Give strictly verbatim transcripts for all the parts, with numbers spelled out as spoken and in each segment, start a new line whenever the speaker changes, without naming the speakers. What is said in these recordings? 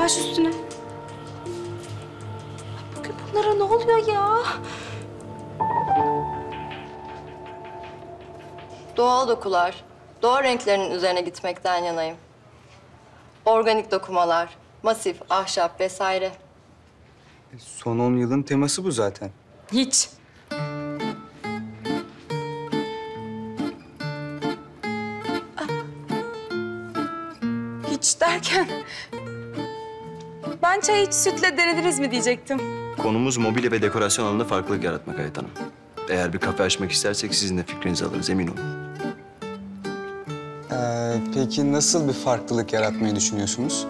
Baş üstüne. Bugün bunlara ne oluyor ya?
Doğal dokular, doğa renklerinin üzerine gitmekten yanayım. Organik dokumalar, masif, ahşap vesaire.
Son on yılın teması bu zaten.
Hiç. Hiç derken... Ben çayı hiç sütle denediniz mi diyecektim.
Konumuz mobilya ve dekorasyon alanında farklılık yaratmak Hayat Hanım. Eğer bir kafe açmak istersek sizin de fikrinizi alırız, emin olun.
Ee, peki nasıl bir farklılık yaratmayı düşünüyorsunuz?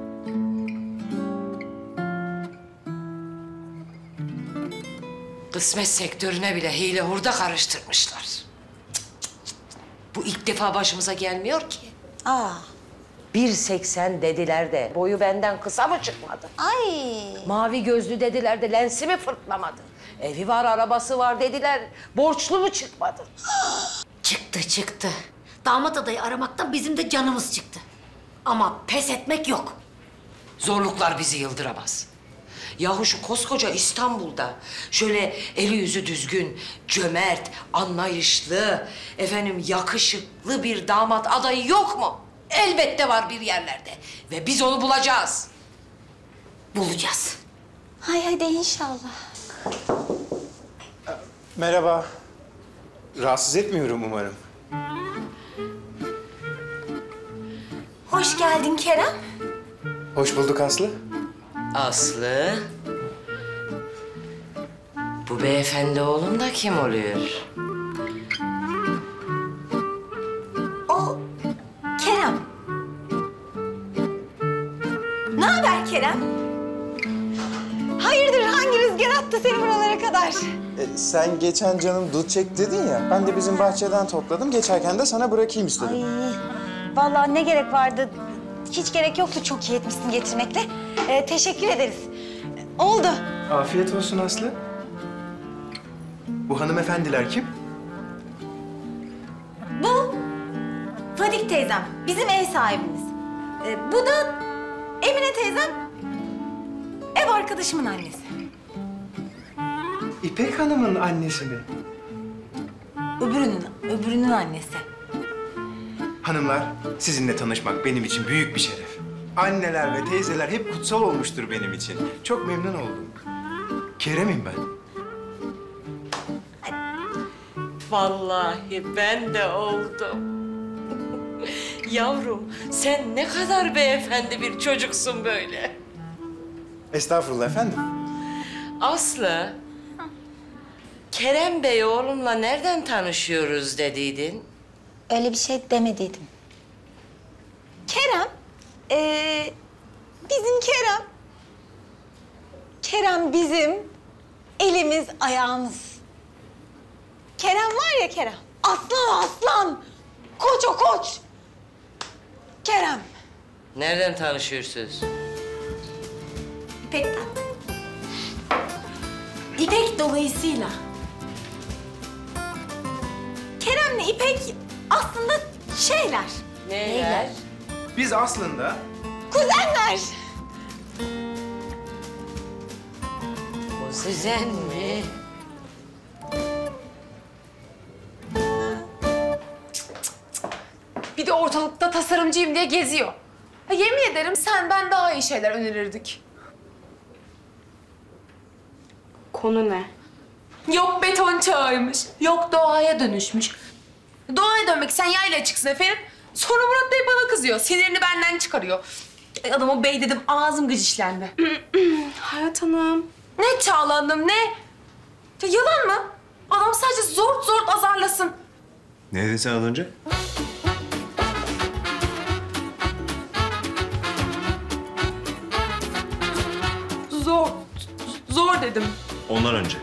Kısmet sektörüne bile hile hurda karıştırmışlar. Cık, cık, cık. Bu ilk defa başımıza gelmiyor ki.
Aa,
bir seksen dediler de boyu benden kısa mı çıkmadı?
ay.
Mavi gözlü dediler de lensi mi fırtlamadı? Evi var, arabası var dediler. Borçlu mu çıkmadı?
Çıktı çıktı. Damat adayı aramaktan bizim de canımız çıktı. Ama pes etmek yok.
Zorluklar bizi yıldıramaz. Yahu şu koskoca İstanbul'da şöyle eli yüzü düzgün, cömert, anlayışlı, efendim yakışıklı bir damat adayı yok mu? Elbette var bir yerlerde ve biz onu bulacağız.
Bulacağız. Hay hadi inşallah.
Merhaba. Rahatsız etmiyorum umarım.
Hoş geldin Kerem.
Hoş bulduk Aslı.
Aslı, bu beyefendi oğlum da kim oluyor?
O Kerem. Ne haber Kerem? Hayırdır hangi rüzgar attı seni buralara kadar?
E, sen geçen canım dut çek dedin ya. Ben de bizim bahçeden topladım. Geçerken de sana bırakayım istedim.
Ay, vallahi ne gerek vardı? Hiç gerek yoktu. Çok iyi etmişsin getirmekle. Ee, teşekkür ederiz. Oldu.
Afiyet olsun Aslı. Bu hanımefendiler kim?
Bu Fadik teyzem. Bizim ev sahibimiz. Ee, bu da Emine teyzem. Ev arkadaşımın annesi.
İpek Hanım'ın annesi mi?
Öbürünün, öbürünün annesi.
Hanımlar, sizinle tanışmak benim için büyük bir şeref. Anneler ve teyzeler hep kutsal olmuştur benim için. Çok memnun oldum. Kerem'im ben.
Vallahi ben de oldum. Yavrum, sen ne kadar beyefendi bir çocuksun böyle.
Estağfurullah efendim.
Aslı, Kerem Bey oğlumla nereden tanışıyoruz dediydin?
Öyle bir şey demediydim. Kerem, ee, bizim Kerem. Kerem bizim elimiz, ayağımız. Kerem var ya Kerem, aslan aslan, koç o koç. Kerem.
Nereden tanışıyorsunuz?
İpek'ten. İpek dolayısıyla. Kerem'le İpek aslında şeyler.
Neyler?
Biz aslında
Kuzenler.
Kuzen mi?
Bir de ortalıkta tasarımcıyım diye geziyor. Ha, yemin ederim sen ben daha iyi şeyler önerirdik. Konu ne? Yok beton çağıymış, yok doğaya dönüşmüş. Doğaya dönmek sen yayla çıksın efendim. Sonra Murat Bey bana kızıyor, sinirini benden çıkarıyor. Ay, adama bey dedim, ağzım gıcişlendi. Hayat Hanım. Ne Çağlan'ım, ne? Ya yalan mı? Adam sadece zort zort azarlasın.
Ne dedin sen az önce?
Zor, zor dedim.
Ondan önce.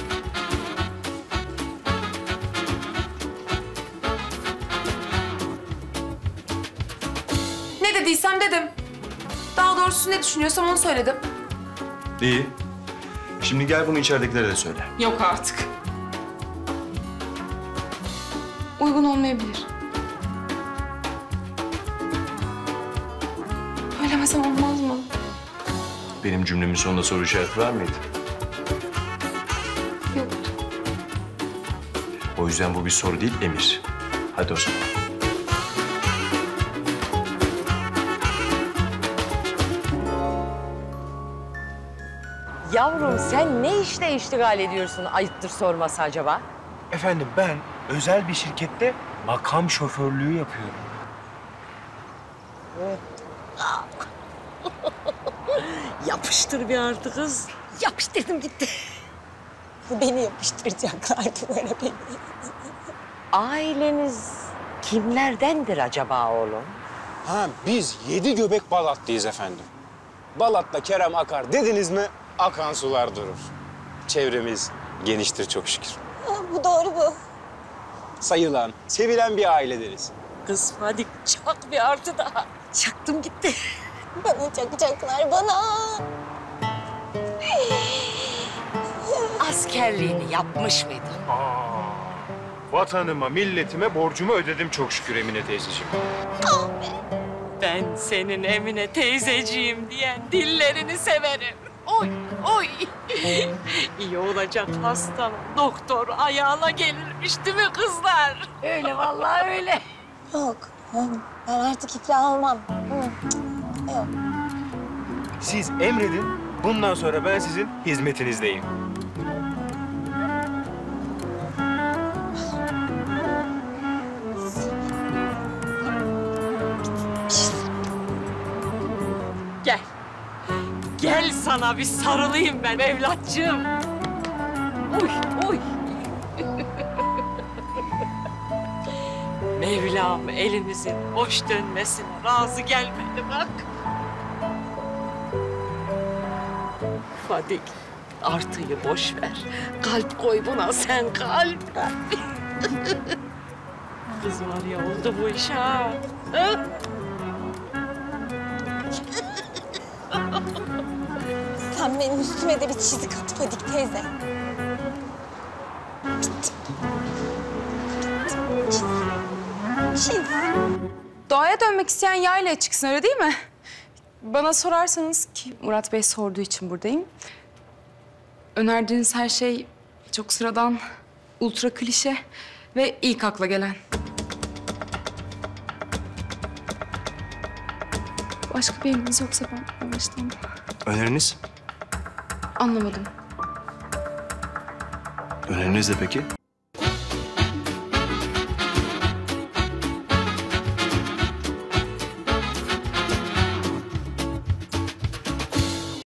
Ne dediysem dedim. Daha doğrusu ne düşünüyorsam onu söyledim.
İyi. Şimdi gel bunu içeridekilere de söyle.
Yok artık. Uygun olmayabilir. Söylemesem olmaz mı?
Benim cümlemin sonunda soru işareti var mıydı?
Yok.
O yüzden bu bir soru değil, emir. Hadi o zaman.
Yavrum sen ne işle iştigal ediyorsun ayıptır sorması acaba?
Efendim ben özel bir şirkette makam şoförlüğü yapıyorum.
Yapıştır bir artık kız.
Yapıştırdım gitti. Beni yapıştıracaklar duvara beni.
Aileniz kimlerdendir acaba oğlum?
Ha, biz yedi göbek Balat'tayız efendim. Balat'ta Kerem akar dediniz mi akan sular durur. Çevremiz geniştir çok şükür.
Bu doğru bu.
Sayılan, sevilen bir ailedeniz.
Kız hadi çak bir artı daha.
Çaktım gitti. Bana çakacaklar bana.
Askerliğini yapmış mıydın?
Vatanıma, milletime borcumu ödedim çok şükür Emine teyzeciğim.
Ben senin Emine teyzeciğim diyen dillerini severim. Oy, oy. İyi olacak hastam. Doktor ayağına gelirmiş değil mi kızlar? Öyle vallahi öyle.
Yok. Ben artık iflah olmam. Yok.
Siz emredin, bundan sonra ben sizin hizmetinizdeyim.
Gel. Gel sana bir sarılayım ben evlatçığım. Oy, oy. Mevlam elimizin boş dönmesine razı gelmedi bak. Fadik, artıyı boş ver. Kalp koy buna sen kalp. Kız var ya oldu bu iş ha. Ha?
Sen benim üstüme de bir çizik at Fadik teyze. Çiz.
Doğaya dönmek isteyen yayla çıksın, öyle değil mi? Bana sorarsanız, ki Murat Bey sorduğu için buradayım. Önerdiğiniz her şey çok sıradan, ultra klişe ve ilk akla gelen. Başka bir emriniz yoksa ben baştan
Öneriniz?
anlamadım.
Öneriniz de peki?